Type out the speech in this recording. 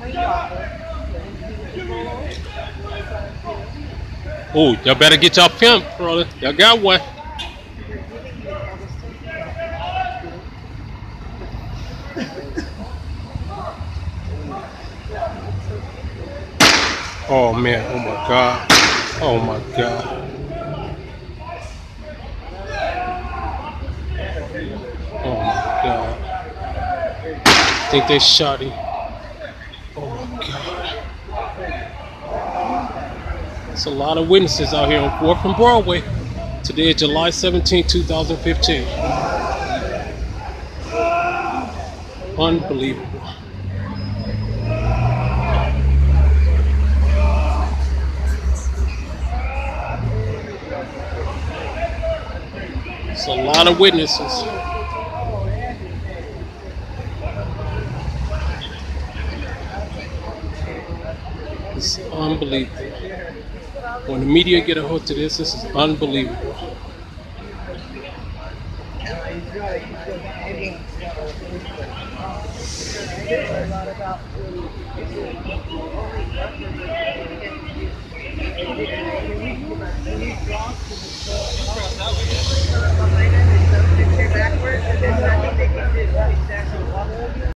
Oh, y'all better get y'all pimp, brother. Y'all got one. Oh man, oh my God. Oh my God. Oh my God. I think they shot him. Oh my God. There's a lot of witnesses out here on 4th and Broadway. Today is July 17, 2015. Unbelievable. It's a lot of witnesses. It's unbelievable. When the media get a hold to this is unbelievable.